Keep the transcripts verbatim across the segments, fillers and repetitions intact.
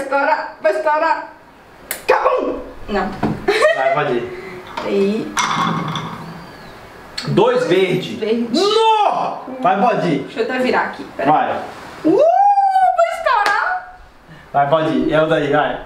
estourar, vai estourar. Cabum! Não. Vai, pode ir. Aí. Dois verdes. Verde. Não! Vai, pode ir. Deixa eu até virar aqui. Pera. Vai. Uh, vai estourar. Vai, pode ir. É o daí, vai.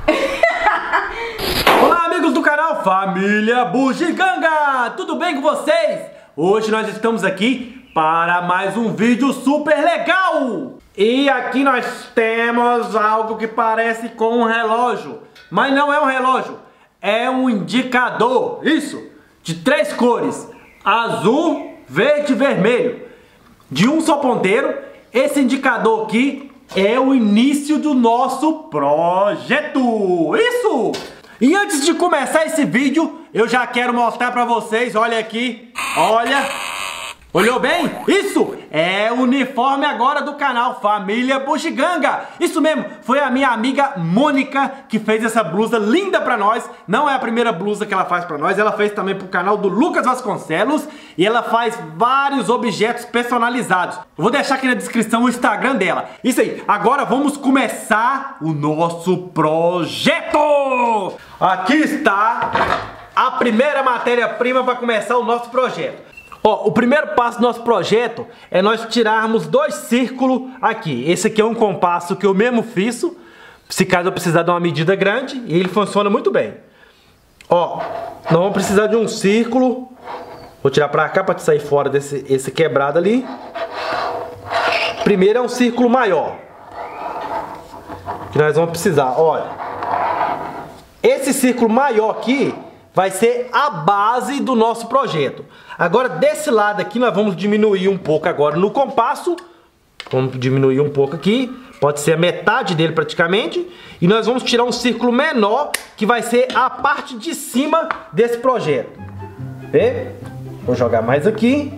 Olá, amigos do canal Família Bugiganga! Tudo bem com vocês? Hoje nós estamos aqui para mais um vídeo super legal! E aqui nós temos algo que parece com um relógio. Mas não é um relógio, é um indicador. Isso, de três cores: azul, verde e vermelho. De um só ponteiro. Esse indicador aqui é o início do nosso projeto. Isso! E antes de começar esse vídeo, eu já quero mostrar pra vocês, olha aqui, olha, olhou bem? Isso é o uniforme agora do canal Família Bugiganga. Isso mesmo, foi a minha amiga Mônica que fez essa blusa linda pra nós. Não é a primeira blusa que ela faz pra nós, ela fez também pro canal do Lucas Vasconcelos. E ela faz vários objetos personalizados. Eu vou deixar aqui na descrição o Instagram dela. Isso aí, agora vamos começar o nosso projeto. Aqui está a primeira matéria-prima para começar o nosso projeto. Ó, o primeiro passo do nosso projeto é nós tirarmos dois círculos aqui. Esse aqui é um compasso que eu mesmo fiz, se caso eu precisar de uma medida grande, e ele funciona muito bem. Ó, nós vamos precisar de um círculo. Vou tirar pra cá para sair fora desse esse quebrado ali. Primeiro é um círculo maior, que nós vamos precisar, olha. Esse círculo maior aqui vai ser a base do nosso projeto. Agora desse lado aqui nós vamos diminuir um pouco agora no compasso. Vamos diminuir um pouco aqui. Pode ser a metade dele praticamente. E nós vamos tirar um círculo menor, que vai ser a parte de cima desse projeto. Vê? Vou jogar mais aqui.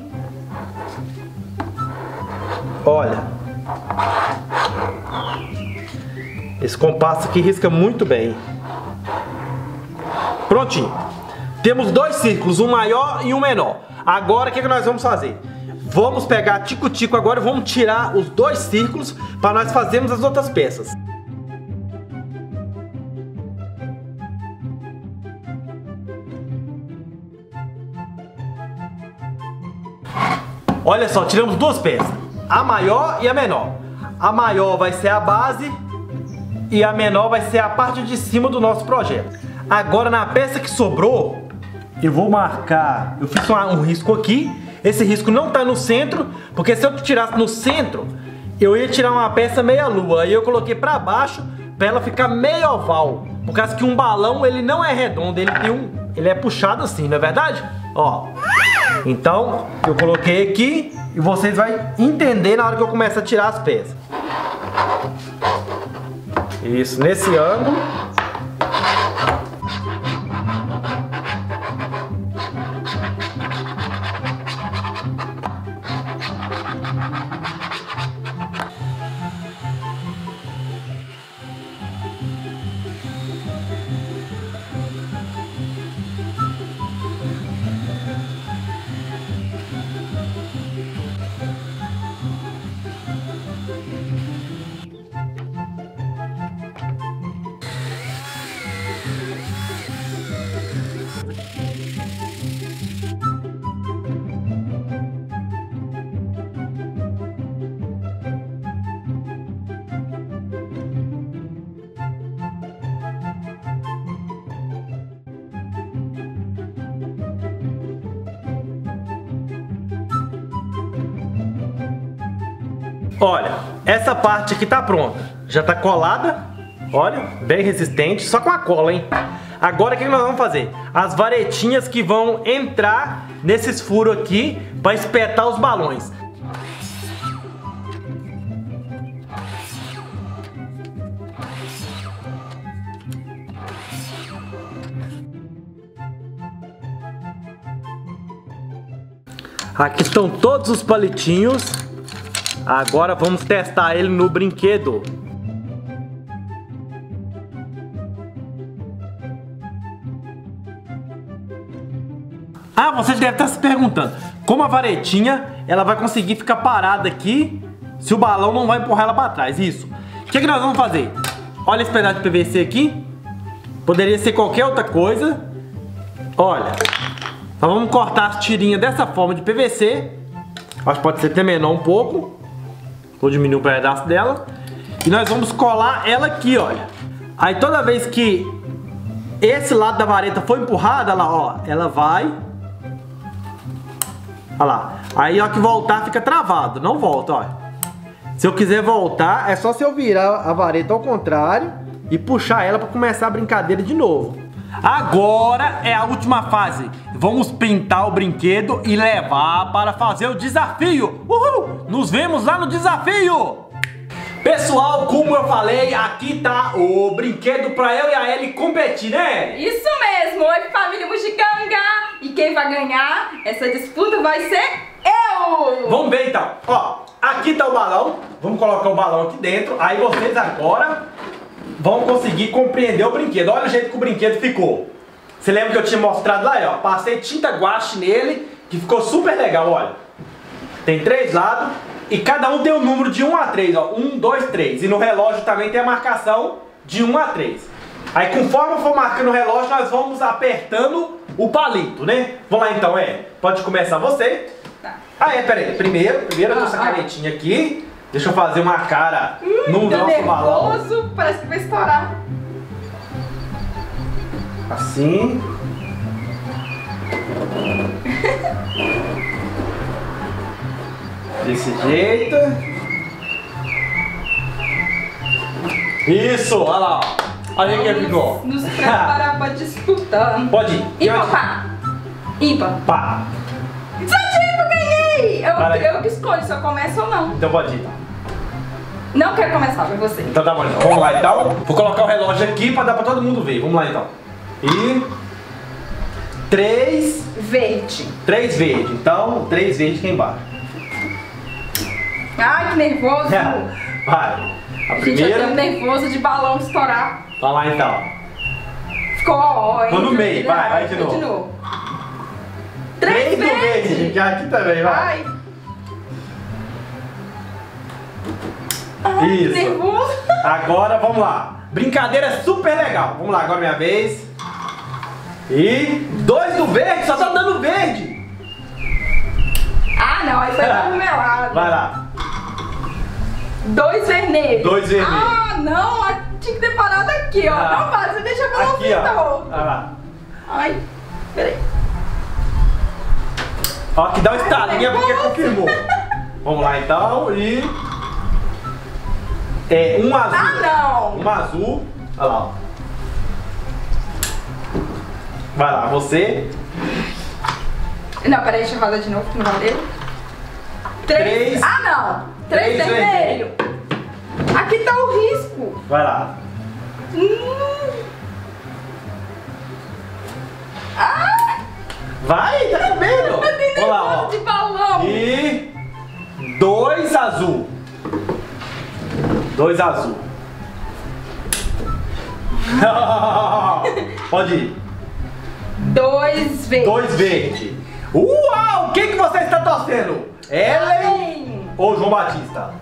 Olha. Esse compasso aqui risca muito bem. Prontinho. Temos dois círculos, um maior e um menor. Agora o que, que nós vamos fazer? Vamos pegar tico-tico agora e vamos tirar os dois círculos para nós fazermos as outras peças. Olha só, tiramos duas peças, a maior e a menor. A maior vai ser a base e a menor vai ser a parte de cima do nosso projeto. Agora na peça que sobrou, eu vou marcar, eu fiz um risco aqui. Esse risco não está no centro, porque se eu tirasse no centro, eu ia tirar uma peça meia lua. Aí eu coloquei para baixo, para ela ficar meio oval. Por causa que um balão, ele não é redondo, ele tem um, ele é puxado assim, não é verdade? Ó. Então, eu coloquei aqui e vocês vão entender na hora que eu começar a tirar as peças. Isso, nesse ângulo. Olha, essa parte aqui tá pronta. Já tá colada. Olha, bem resistente. Só com a cola, hein? Agora o que nós vamos fazer? As varetinhas que vão entrar nesses furos aqui para espetar os balões. Aqui estão todos os palitinhos. Agora vamos testar ele no brinquedo. Ah, você deve estar se perguntando como a varetinha ela vai conseguir ficar parada aqui se o balão não vai empurrar ela para trás. Isso. O que, é que nós vamos fazer? Olha esse pedaço de P V C aqui. Poderia ser qualquer outra coisa. Olha. Nós vamos cortar as tirinhas dessa forma de P V C. Acho que pode ser até menor um pouco. Vou diminuir um pedaço dela. E nós vamos colar ela aqui, olha. Aí toda vez que esse lado da vareta for empurrada, olha lá, ó, ela vai. Olha lá. Aí, ó, que voltar fica travado. Não volta, ó. Se eu quiser voltar, é só se eu virar a vareta ao contrário e puxar ela para começar a brincadeira de novo. Agora é a última fase. Vamos pintar o brinquedo e levar para fazer o desafio. Uhul! Nos vemos lá no desafio! Pessoal, como eu falei, aqui tá o brinquedo para eu e a Ellie competir, né? Isso mesmo! Oi, família Bugiganga! E quem vai ganhar essa disputa vai ser eu! Vamos ver então. Ó, aqui tá o balão. Vamos colocar o balão aqui dentro. Aí vocês agora vão conseguir compreender o brinquedo. Olha o jeito que o brinquedo ficou. Você lembra que eu tinha mostrado lá, ó? Passei tinta guache nele, que ficou super legal, olha. Tem três lados e cada um tem um número de um a três, ó. um, dois, três. E no relógio também tem a marcação de um a três. Aí conforme for marcando o relógio, nós vamos apertando o palito, né? Vamos lá então, é. Pode começar você. Tá. Ah, é, peraí. Primeiro, primeiro eu tô essa Ah, ah. canetinha aqui. Deixa eu fazer uma cara Hum, no tô nosso balão. nervoso, parece que vai estourar. Assim. Desse jeito. Isso, olha lá. Olha aí que ficou. Nos preparar pra disputar. Pode ir. Ímpar, pá. Ímpar. Pá. Santiago, ganhei! Eu, Vai. eu que escolho se eu começo ou não. Então pode ir. Não quero começar, foi você. Então tá bom, então. Vamos lá então. Vou colocar o relógio aqui pra dar pra todo mundo ver. Vamos lá então. E... Três... Verde. Três verde. Então, três verde aqui embaixo. Ai, que nervoso. Vai. A Gente, eu primeira... tô nervoso de balão estourar. Vai lá então. Ficou ó, Vou no meio, vai, vai de Vai novo. Três do verde, verde. gente. Aqui também, vai. Ai. Ai, Isso. que nervoso. Agora vamos lá. Brincadeira super legal. Vamos lá, agora é minha vez. E dois do verde, só tá dando verde. Ah, não, aí foi pro meu lado. Vai lá. Dois vermelhos. Dois vermelhos. Ah, não, tinha que ter parado aqui, ó. Ah. Não para, você deixa o balão Aqui, ó. pintou. Vai lá. Ai, peraí. Ó, que dá um estalinho porque nervoso. confirmou. Vamos lá então e... É, um azul. Ah, não. Um azul. Olha lá, ó. Vai lá, você. Não, peraí, deixa eu rodar de novo, que não valeu. Três. Três. Ah, não. Três, Três vermelho. Aqui tá o risco. Vai lá. Hum. Ah, Vai, tá com medo. eu tenho Vamos lá, nervoso ó. de balão. E dois azul. Dois azul. Pode ir. Dois verdes. Dois verde. Uau! Quem que você está torcendo? Ellen Ellen. ou João Batista?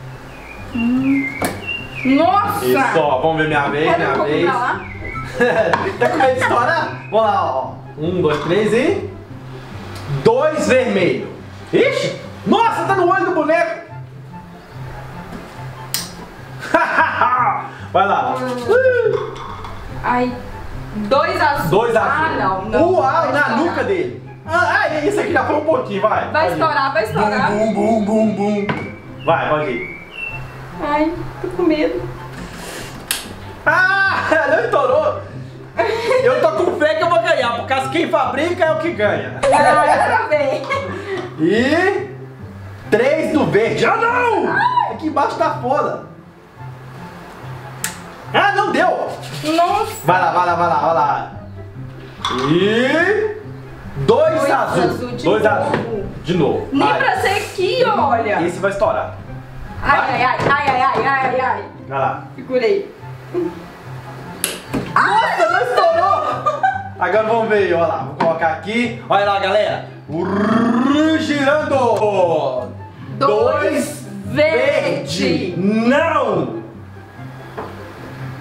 Nossa. Isso, ó. Vamos ver minha vez, Quero um minha pouco vez. pra lá. Tá com medo de estourar? Vamos lá, ó. Um, dois, três e... Dois vermelho. Ixi! Nossa, tá no olho do boneco. Vai lá. Uh. Ai, dois azuis. Dois azul. Ah, não, não. Uau, vai na estourar. nuca dele. Ah, ah, isso aqui já foi um pouquinho, vai. Vai Pode ir. estourar, vai estourar. Bum, bum, bum, bum, bum. Vai, pode ir. Ai, tô com medo. Ah, não estourou. Eu tô com fé que eu vou ganhar, por causa que quem fabrica é o que ganha. Agora vem. E... Três do verde. Ah, não! Aqui embaixo tá foda. Ah, não deu. Nossa. Vai lá, vai lá, vai lá, vai lá. E... Dois, Dois azul. azul de Dois novo. azul. De novo. Nem Vai. pra ser aqui, olha. Esse vai estourar. Ai, ai, ai, ai, ai, ai, ai, ai. Vai lá. Segurei. Nossa, não estourou! Agora vamos ver, olha lá, vou colocar aqui. Olha lá, galera. Urrr, girando. Dois verde. Não!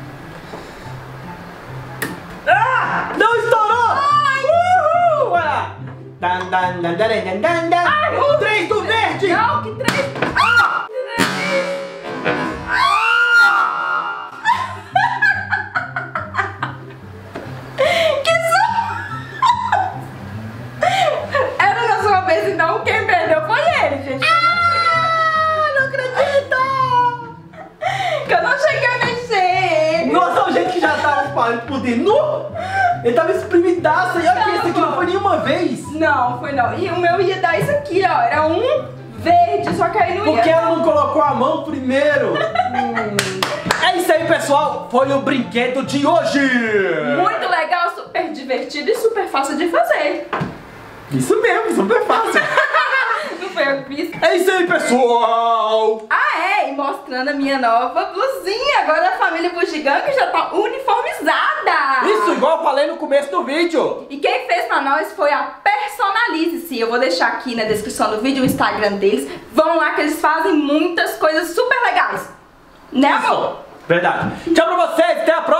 Dan, dan, dan, dan, dan, dan, dan. Ai, o Três do verde! Não, que três! Ah! Que su... Era na sua vez, então quem perdeu foi ele, gente. Ah, não acredito! Que eu não cheguei a mexer. Nossa, o jeito que já tava espalhando por dentro. Nu! Ele tava espremidaço. E olha que esse aqui não foi nenhuma vez. Não, foi não. E o meu ia dar isso aqui, ó. Era um verde, só que aí não ia. Por que ela não colocou a mão primeiro? hum. É isso aí, pessoal. Foi o brinquedo de hoje. Muito legal, super divertido e super fácil de fazer. Isso mesmo, super fácil. Não foi eu que fiz? É isso aí, pessoal. Ah, é. E mostrando a minha nova blusinha. Agora a família Bugiganga já tá uniformizada. Isso, igual eu falei no começo do vídeo. E quem fez pra nós foi a Personalize-se. Eu vou deixar aqui na descrição do vídeo o Instagram deles. Vão lá que eles fazem muitas coisas super legais. Né, amor? Verdade. Tchau pra vocês, até a próxima.